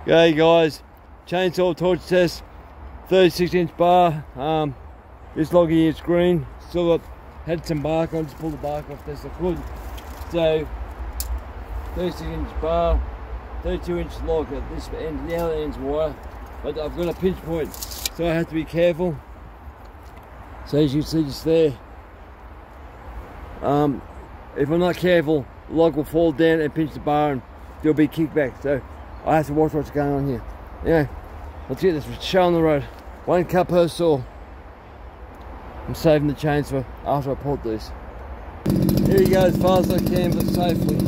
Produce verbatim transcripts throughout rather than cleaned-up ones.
Okay guys, chainsaw torch test, thirty-six inch bar. Um, this log here is green, still got had some bark on, just pull the bark off this I could. So thirty-six inch bar, thirty-two inch log at this end, the other end's wire, but I've got a pinch point, so I have to be careful. So as you can see just there, um, if I'm not careful, the log will fall down and pinch the bar and there'll be kickback. So I have to watch what's going on here. Anyway, let's get this show on the road. One cut per saw. I'm saving the chains for after I pulled these. Here you go, as far as I can, but safely.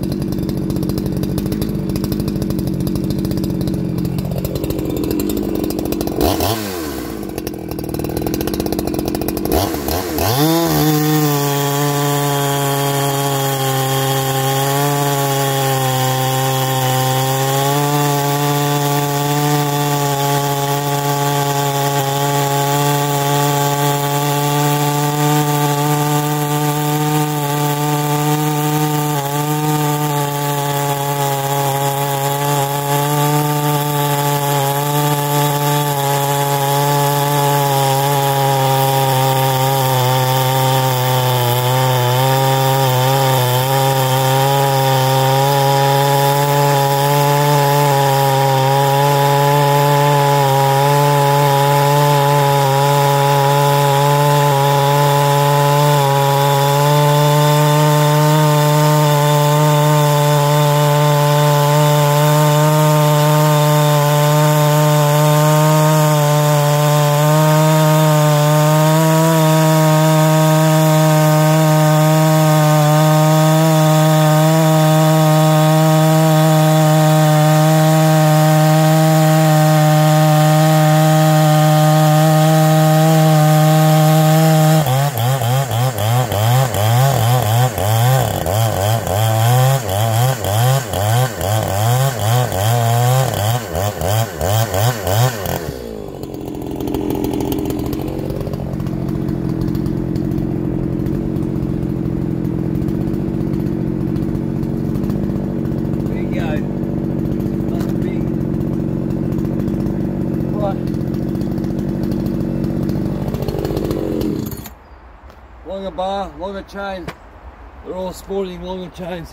Longer bar, longer chain. They're all sporting longer chains.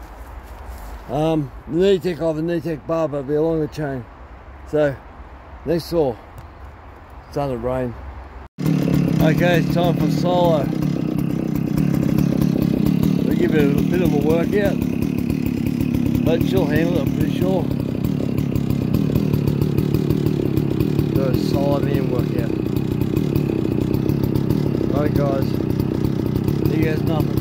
Um, the knee tech off the knee tech bar, but it'll be a longer chain. So, next saw. It's starting to rain. Okay, it's time for solo. We'll give it a bit of a workout, but she'll handle it, I'm pretty sure. Do a solo man workout. Alright guys. He has nothing.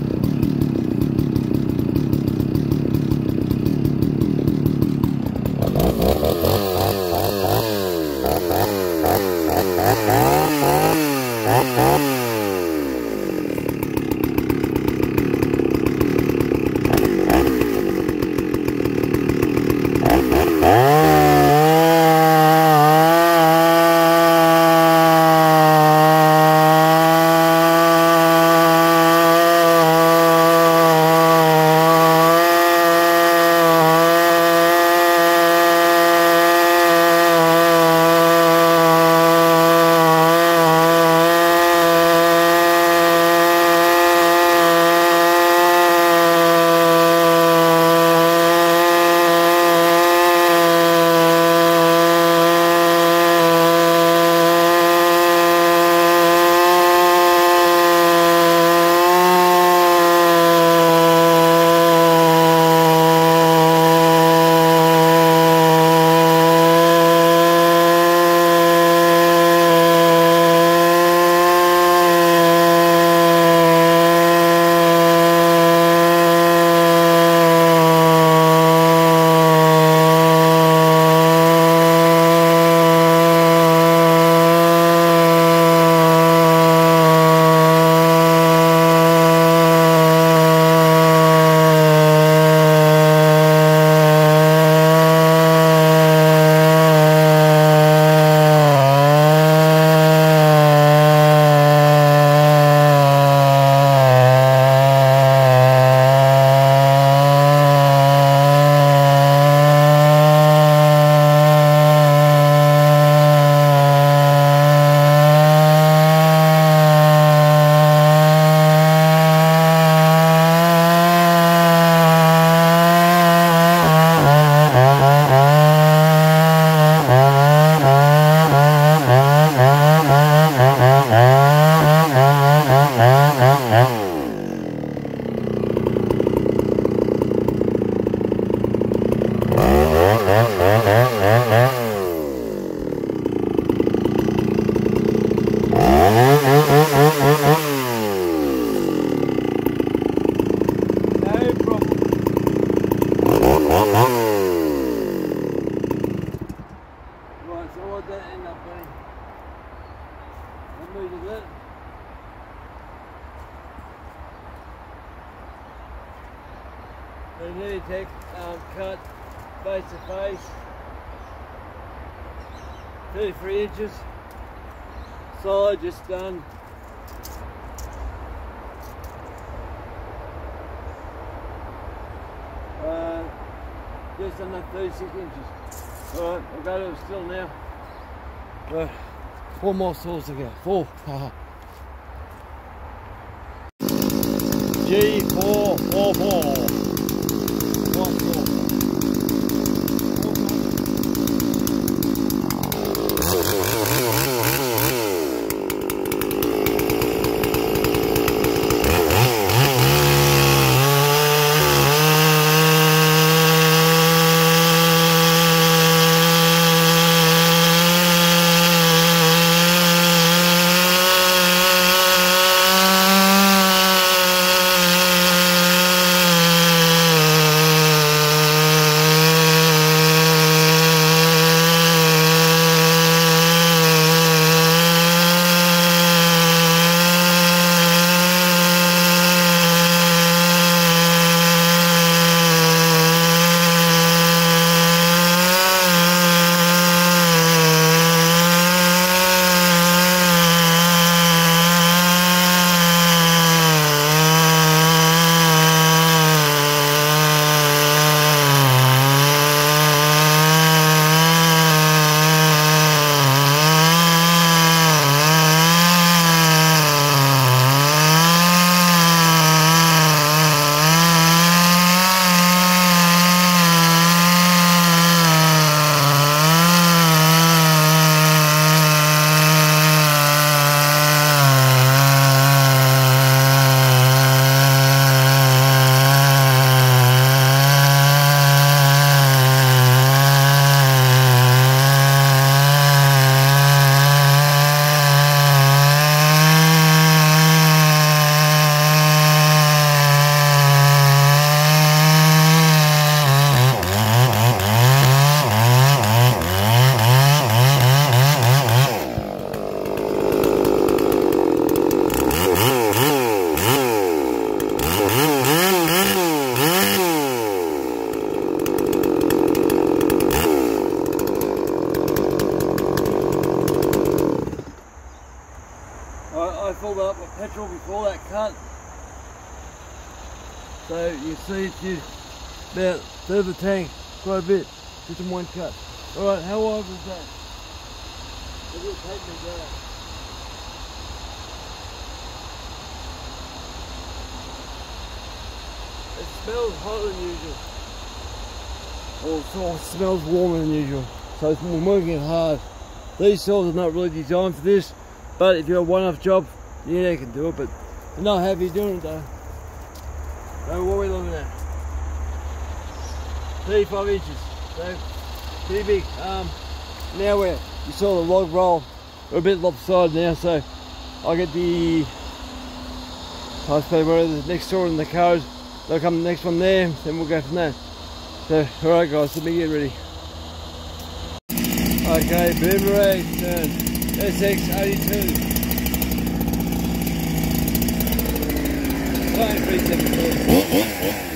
thirty-three inches. Side just done. Uh, just under thirty-six inches. Alright, I'll go to it still now. Uh, four more saws to go. Four. G four four four. One saw. I filled up with petrol before that cut, so you see it's used about a third of the tank, quite a bit, just in one cut. Alright, how wide was that? It will take me down. It smells hotter than usual. Or so it smells warmer than usual. So it's, we're working it hard. These saws are not really designed for this, but if you're a one-off job, yeah, you can do it, but they're not heavy doing it though. So what are we looking at? thirty-five inches, so pretty big. Um, now we're, you saw the log roll, we're a bit lopsided now, so I'll get the, I suppose where the next saw in the cars, they'll come the next one there, then we'll go from there. So, alright guys, let me get ready. Okay, boomerang turn, S X eighty-two. three seventy-four.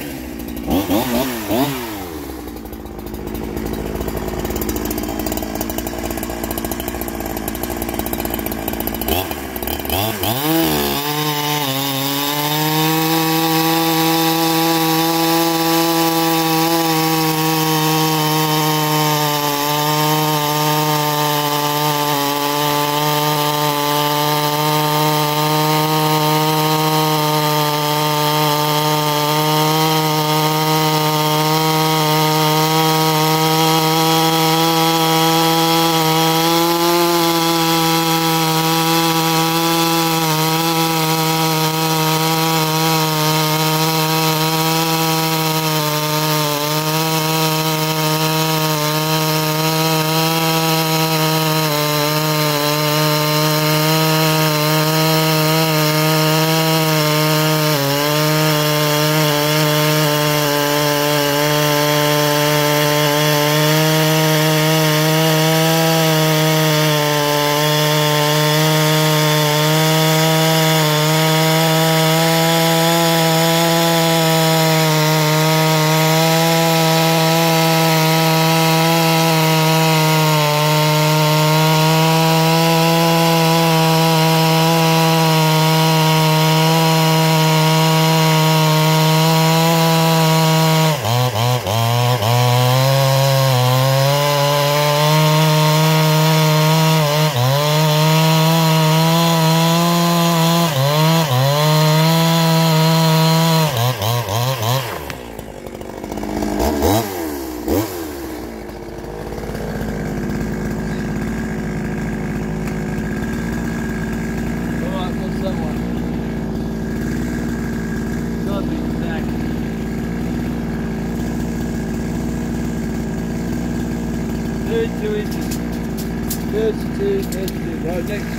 thirty-two inches. thirty-two, thirty-two. Right, next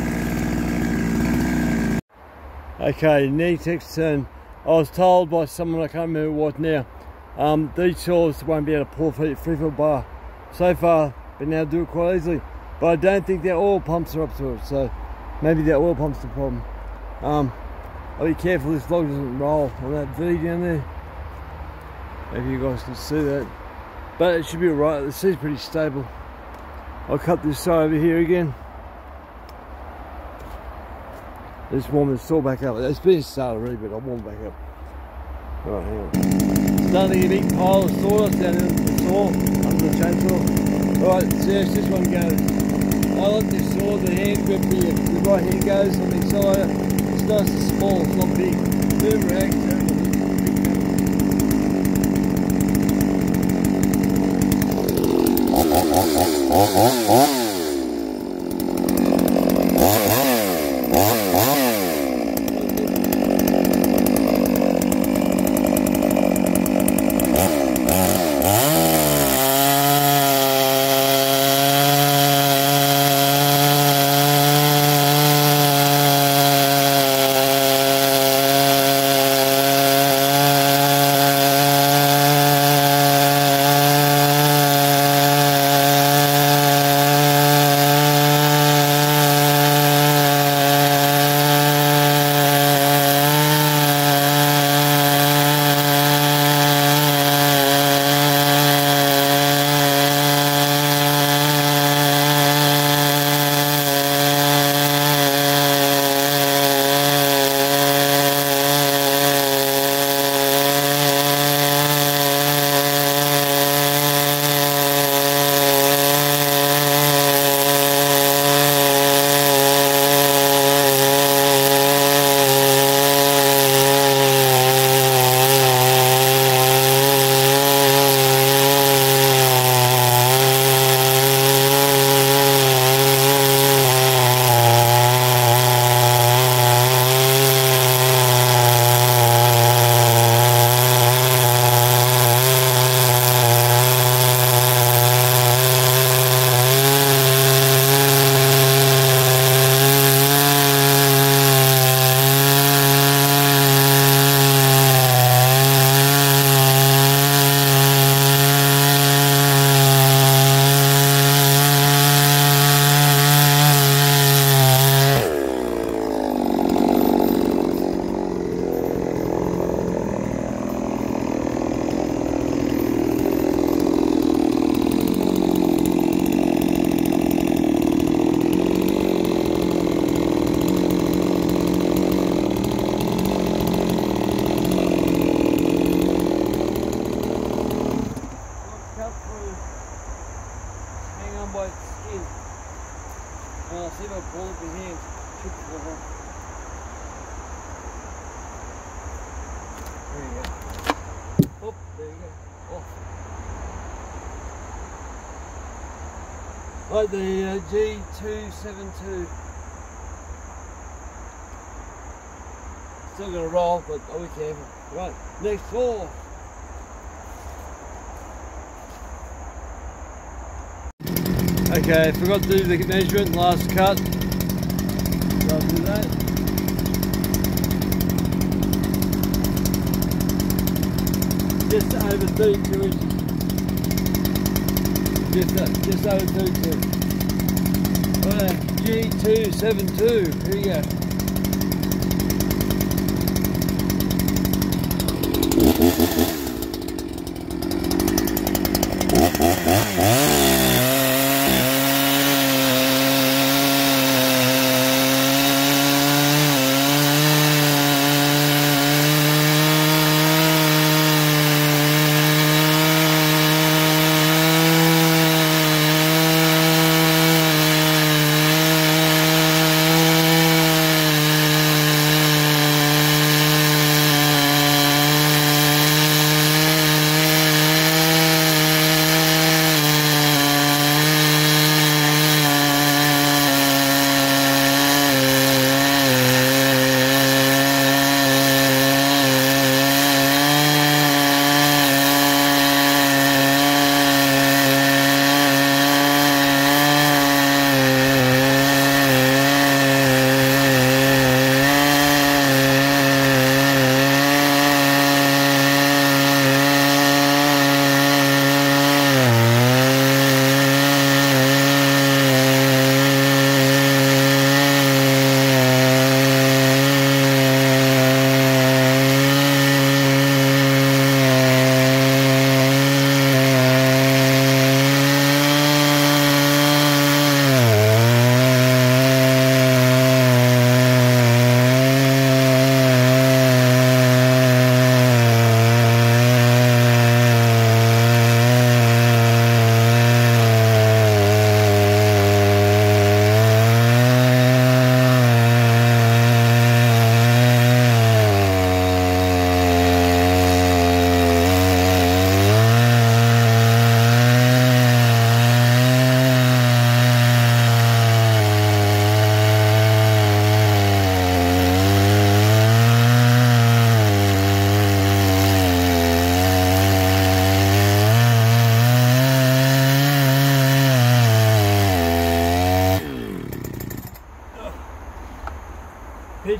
saw. Okay, next turn. I was told by someone, I can't remember who it was now, um, these saws won't be able to pull a three foot bar. So far, been able to do it quite easily. But I don't think their oil pumps are up to it, so maybe their oil pump's the problem. Um, I'll be careful this log doesn't roll on that V down there. Maybe you guys can see that. But it should be alright, the seat's pretty stable. I'll cut this side over here again. Just warm the saw back up. It's been started already, but I'll warm it back up. Alright, hang on. Starting to get a big pile of sawdust down in the saw, under the chainsaw. Alright, so yes, this one goes. I like this saw, the hand grip, the, the right hand goes on the accelerator. It's nice and small, it's not big. Boom rack, by its skin. And I'll see if I pull up in here. Should pull up. There you go. Oh, there you go. Off. Right, the uh, G two seventy-two. Still gonna roll, but I'll be careful. Right, next floor. Okay, I forgot to do the measurement, last cut. So I'll do that. Just over thirty-two inches. Just, uh, just over thirty-two. Right, G two seventy-two, here we go.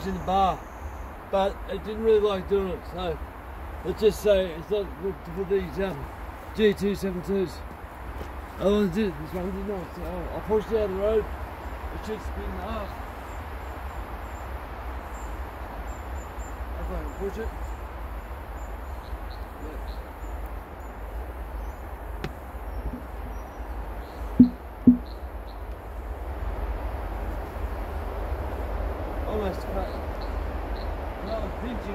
fixing the bar, but it didn't really like doing it. So let's just say it's not good for these um, G two seventy-twos. Other ones did, this one did not. So I pushed it out of the road. It should spin half. If I can push it. Almost cut. That was pinching.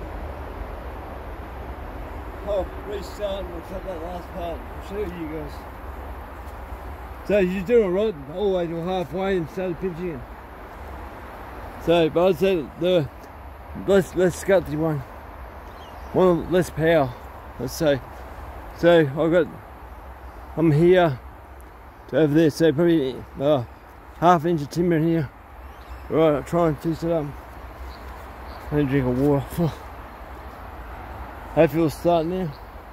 Oh, restart and we'll cut that last part. I'll show you guys. So you do it right all the way to halfway and started pinching it. So, but I'd say the less less scutty one, one less power. Let's say. So I've got, I'm here to over there. So probably uh, half inch of timber in here. Right, I'll try and fix it up. I need to drink of water. Hopefully it'll start now.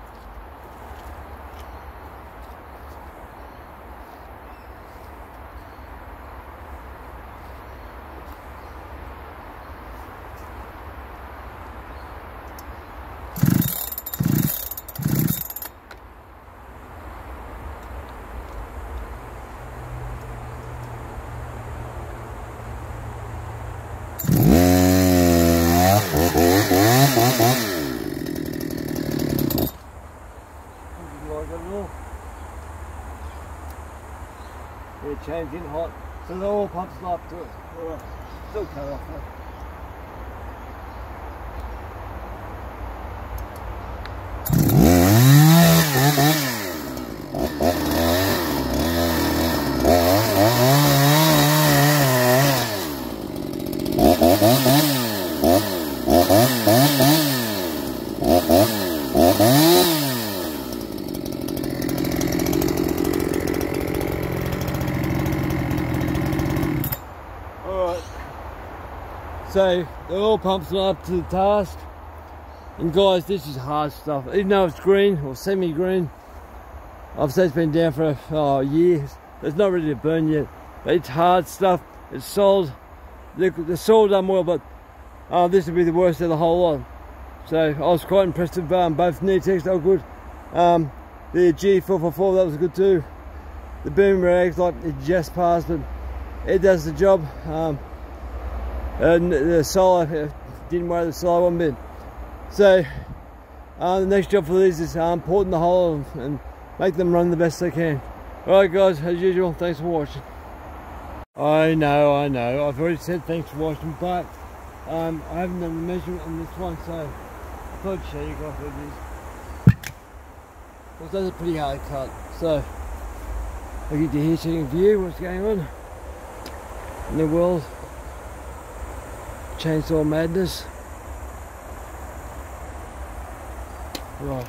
Yeah, changing hot, so the oil pump's not up to it. Alright, still cut off though. So the oil pump's not up to the task, and guys, this is hard stuff. Even though it's green or semi-green, I've said it's been down for oh, years. It's not ready to burn yet, but it's hard stuff. It's sold. The, the soil done well, but uh, this would be the worst of the whole lot. So I was quite impressed with um, both Neotex. They were good. Um, the G four forty-four, that was good too. The boom rags, like it just passed, but it does the job. Um, And the solar didn't wear the solar one bit. So uh, the next job for these is um, porting the hole and make them run the best they can. Alright guys, as usual, thanks for watching. I know, I know, I've already said thanks for watching, but um, I haven't done the measurement on this one, so I thought I'd show you guys what it is. Because that's a pretty hard cut, so I'll get you here so you can view what's going on in the world. Chainsaw madness. Right.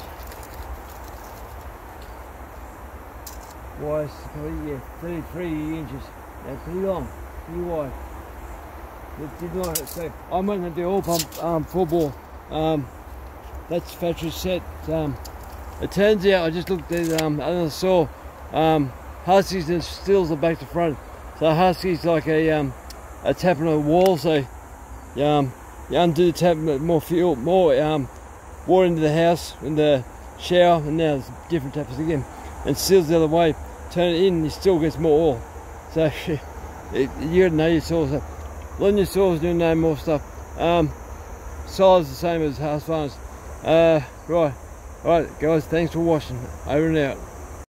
Wise, probably, yeah, thirty-three inches. That's pretty long, pretty wide. It did not, so I'm going to do oil pump um, full bore. Um, that's factory set. Um, it turns out I just looked at um, another saw. Um, Huskies and Steels are back to front. So Huskies like a um, a tap on a wall. So um, you undo the tap, more fuel, more um, water into the house, in the shower, and now there's different taps again. And Steels the other way. Turn it in, and it still gets more oil. So it, you got to know your saws. Learn your saws, do know more stuff. Um, size the same as house farms. Uh, right, right, guys. Thanks for watching. Over and out.